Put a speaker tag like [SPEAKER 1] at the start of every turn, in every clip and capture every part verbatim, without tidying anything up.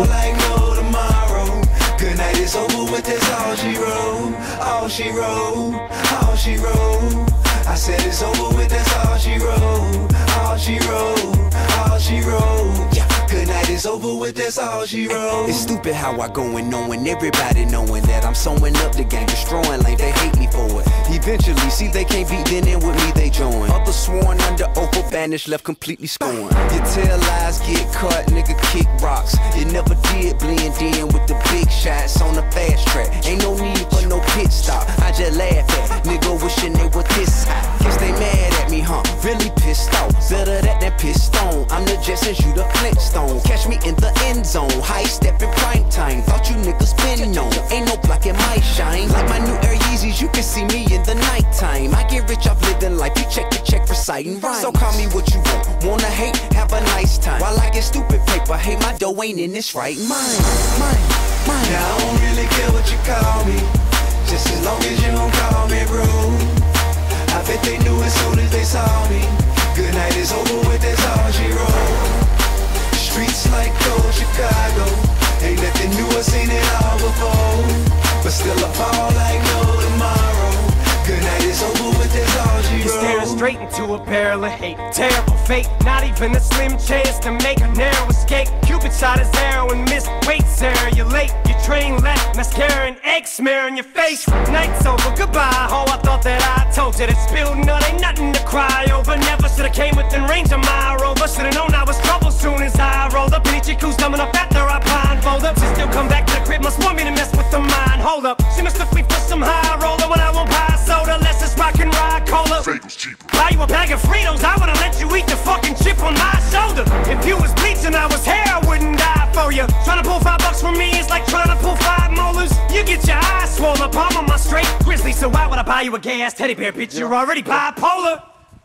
[SPEAKER 1] fall like no tomorrow. Good night is over with, that's all she wrote. All she wrote, all she wrote. I said it's over with, that's all she wrote. All she wrote, all she wrote. Yeah. Good night is over with, that's all she wrote. It's stupid how I go and knowing everybody knowing that I'm sewing up the game, destroying lanes, they hate me for it. Eventually, see they can't beat, then in with me they join. Others sworn under oath or banished, left completely scorned. You tell lies, get caught, nigga kick rocks. You never did blend in with the big shots on the fast track. Ain't no need for no pit stop, I just laugh at nigga wishing they were this high. Guess they mad at me, huh? Really pissed off. Better that than pissed on. I'm the Jetsons, you the Flintstone. Catch me in the end zone, high step in prime time. Thought you niggas been known, ain't no block in my shine. Like my new Air Yeezys, you can see me in the nighttime. I get rich off living life, you check the check for citing rhymes. So call me what you want, wanna hate, have a nice time. While I get stupid paper, hey my dough ain't in this right mind. Mine, mine. Now I don't really care what you call me, just as long as you don't call me rude. I bet they knew as soon as they saw me. Good night is over with, that's all she wrote. Streets like cold Chicago, ain't nothing new, I seen it all before. But still I fall like no tomorrow. Good night is over with, that's all she wrote.
[SPEAKER 2] You're staring straight into a barrel of hate. Terrible fate, not even a slim chance to make a narrow escape. Cupid shot his arrow and missed. Wait, Sarah, you're late. Your train left, mascara and egg smear on your face. Night's over, goodbye. Oh, I thought that I told you that spilled nut ain't nothing to cry over. Never should've came within range of my rover. Should've known I was trouble soon as I rolled up. And each who's dumb enough after I blindfold up. She still come back to the crib, must want me to mess with the mind. Hold up, she must have me for some high roller when I won't buy soda. Less it's rock and ride cola. Buy you a bag of Fritos, I would've let you eat the fucking chip on my shoulder. If you was bleach and I was hair, I wouldn't die for you. Trying to pull five bucks from me is like trying to pull five molars. You get your eyes swollen, palm on my straight grizzly. So why would I buy you a gay ass teddy bear, bitch? You're already bipolar.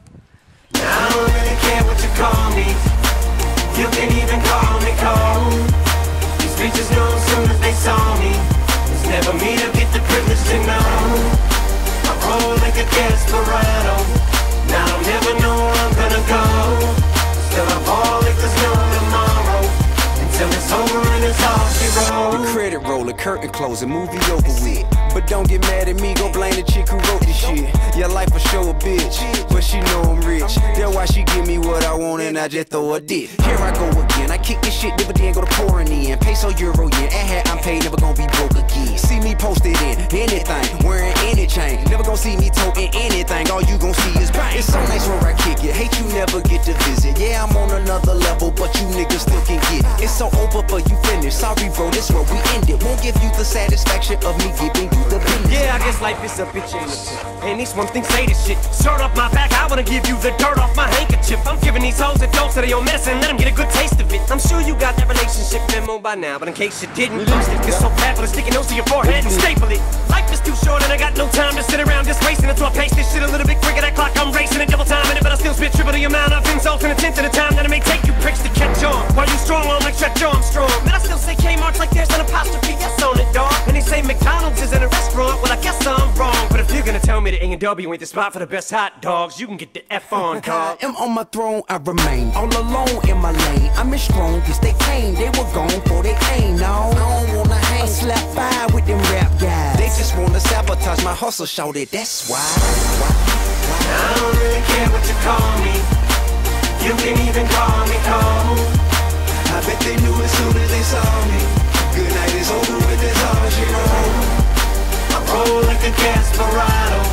[SPEAKER 1] Now I don't really care what you call me, you can even call me cold. These bitches know as soon as they saw me, it's never me to get the privilege to know. I roll like a desperado, now I don't never know where I'm gonna go. Still I fall like there's no tomorrow, until it's over and it's all she wrote. The credit roller, curtain closing, movie over with. But don't get mad at me, go blame the chick who wrote this shit. Your life will show a bitch, but she know I'm rich. That's why she give me what I want and I just throw a dick. Here I go again, I kick this shit, dividend go to pouring in. Peso, euro, yen, at hat I'm paid, never gonna be broke again. See me posted in anything, wearing any chain. Never gonna see me toting anything, all you gon' see is bang. It's so nice where I kick it, hate you never get to visit. Yeah, I'm on another level, but you niggas still can get it. It's so over for you finished, sorry bro, this where we end it. Won't give you the satisfaction of me giving you the business.
[SPEAKER 2] Yeah, I guess life is a bitch ain't a tip. And these one thing say this shit. Shirt off my back, I wanna give you the dirt off my handkerchief. I'm giving these hoes a dose of their own medicine, let them get a good taste of it. I'm sure you got that relationship memo by now, but in case you didn't, I'm stick this so fat with a sticky nose to your forehead and staple it. Life is too short and I got no time to sit around just wasting it. So I pace this shit a little bit quicker, that clock I'm racing it, double time in it, but I still spit triple the amount of insults in a tenth of the time that it may take you pricks to catch on. While you strong on like stretch Armstrong, man, I still say Kmart's like there's an apostrophe S on it, dog. And they say McDonald's is in a restaurant, well I guess I'm wrong. But if you're gonna tell me that A and W ain't the spot for the best hot dogs, you can get the F on, dog.
[SPEAKER 1] I am on my throne, I remain all alone in my lane. I'm as strong as they came, they were gone for they came. No, I don't wanna hang, I slap by with them rap guys. They just wanna sabotage my hustle, shout it, that's why. why, why. I don't really care what you call me, you can even call me cold. I bet they knew as soon as they saw me. Good night is over with, that's all she wrote. I roll like a desperado,